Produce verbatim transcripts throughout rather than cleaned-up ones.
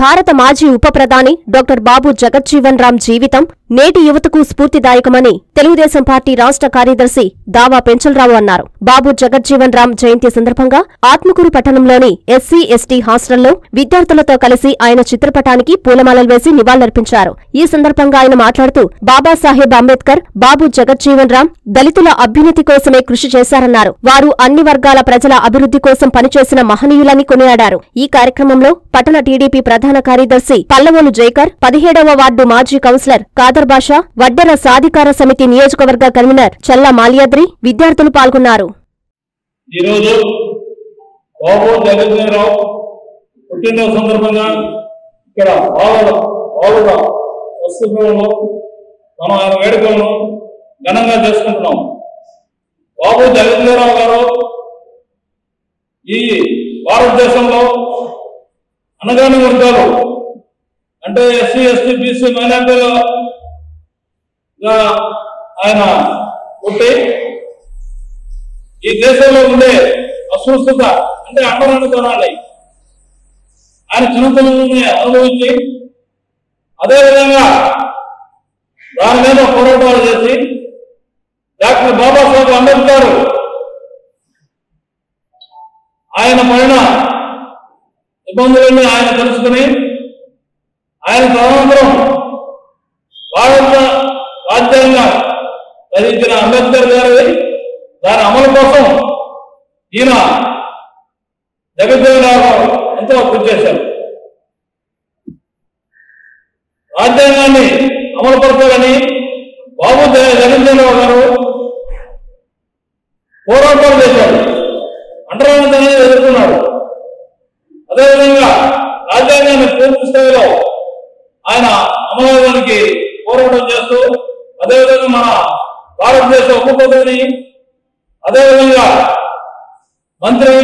భారత మాజీ ఉప ప్రధాని డాక్టర్ బాబు జగజ్జీవన్ రామ్ జీవితం నేటి యువతకు స్ఫూర్తిదాయకమని తెలుగుదేశం పార్టీ రాష్ట్ర కార్యదర్శి దావా పెంచలరావు అన్నారు. బాబు జగజ్జీవన్ రామ్ జయంతి సందర్భంగా ఆత్మకూరు పట్టణంలోని ఎస్సీ ఎస్టీ హాస్టల్లో విద్యార్థులతో కలిసి ఆయన చిత్రపటానికి పూలమాలలు వేసి నివాళులర్పించారు. ఈ సందర్భంగా ఆయన మాట్లాడుతూ బాబాసాహెబ్ అంబేద్కర్, బాబు జగజ్జీవన్ రామ్ దళితుల అభ్యున్నతి కోసమే కృషి చేశారన్నారు. వారు అన్ని వర్గాల ప్రజల అభివృద్ధి కోసం పనిచేసిన మహనీయులని కొనియాడారు. ఈ కార్యక్రమంలో పట్టణ టీడీపీ ప్రధాన కార్యదర్శి పల్లవోలు జైకర్, పదిహేడవ వార్డు మాజీ కౌన్సిలర్ ఖాదర్ బాషా, వడ్డెర సాధికార సమితి నియోజకవర్గ కన్వీనర్ చల్లా మాల్యాద్రి విద్యార్థులు పాల్గొన్నారు. ఈరోజు బాబు జగజ్జీవన్ రామ్ పుట్టినరోజు సందర్భంగా ఇక్కడ ఆవుల వస్తువులలో మనం ఆయన వేడుకలను ఘనంగా చేసుకుంటున్నాం. బాబు జగజ్జీవన్ రామ్ గారు ఈ భారతదేశంలో అనగాని వర్గాలు అంటే ఎస్సీ ఎస్టీ బీసీ మైనార్టీలుగా ఆయన పుట్టి ఈ దేశంలో ఉండే అసూస్థత అంటే అండరానితనాన్ని ఆయన చిన్నతనంలోనే అనుభవించి అదేవిధంగా దాని మీద పోరాటాలు చేసి డాక్టర్ బాబాసాహెబ్ అంబేద్కర్ ఆయన పైన ఇబ్బందులన్నీ ఆయన తెలుసుకుని ఆయన తదనంతరం భారత రాజ్యాంగం రచించిన అంబేద్కర్ గారి దాని అమలు కోసం ఈయన జగజ్జీవన్ రామ్ ఎంతో కృషి చేశారు. రాజ్యాంగాన్ని అమలుపరచాలని బాబు జగజ్జీవన్ రామ్ గారు పోరాటాలు చేశారు. అంటరానితనాన్ని ఎదుర్కొన్నాడు. అదేవిధంగా రాజ్యాంగాన్ని పూర్తి స్థాయిలో ఆయన అమలవడానికి పోరాటం చేస్తూ అదేవిధంగా మన భారతదేశ ఉప ప్రధాని అదేవిధంగా మంత్రి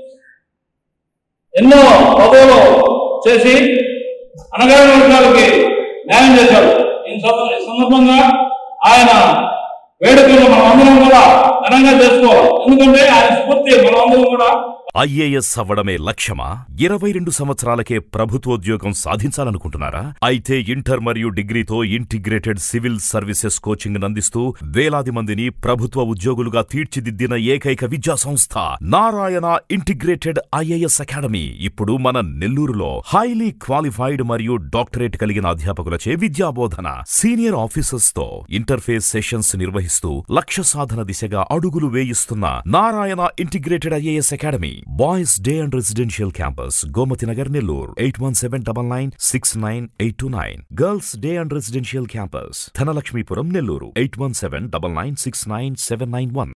ఎన్నో పదవులు చేసి అనగాని వర్గాలకి న్యాయం చేశారు. ఈ సందర్భంగా ఆయన వేడుకలు మనం అందరం కూడా ఘనంగా చేసుకోవాలి. ఎందుకంటే ఆయన స్ఫూర్తి మనం అందరం కూడా ఐఏఎస్ అవ్వడమే లక్ష్యమా? ఇరవై రెండు సంవత్సరాలకే ప్రభుత్వోద్యోగం సాధించాలనుకుంటున్నారా? అయితే ఇంటర్ మరియు డిగ్రీతో ఇంటిగ్రేటెడ్ సివిల్ సర్వీసెస్ కోచింగ్ అందిస్తూ వేలాది మందిని ప్రభుత్వ ఉద్యోగులుగా తీర్చిదిద్దిన ఏకైక విద్యా సంస్థ నారాయణ ఇంటిగ్రేటెడ్ ఐఏఎస్ అకాడమీ ఇప్పుడు మన నెల్లూరులో హైలీ క్వాలిఫైడ్ మరియు డాక్టరేట్ కలిగిన అధ్యాపకులచే విద్యాబోధన, సీనియర్ ఆఫీసర్స్ తో ఇంటర్ఫేస్ సెషన్స్ నిర్వహిస్తూ లక్ష్య సాధన దిశగా అడుగులు వేయిస్తున్న Narayana integrated IAS academy boys day and residential campus Gomathi Nagar Nellore eight one seven double nine six nine eight two nine. Girls day and residential campus Dhanalakshmipuram Nellore eight one seven double nine six nine seven nine one.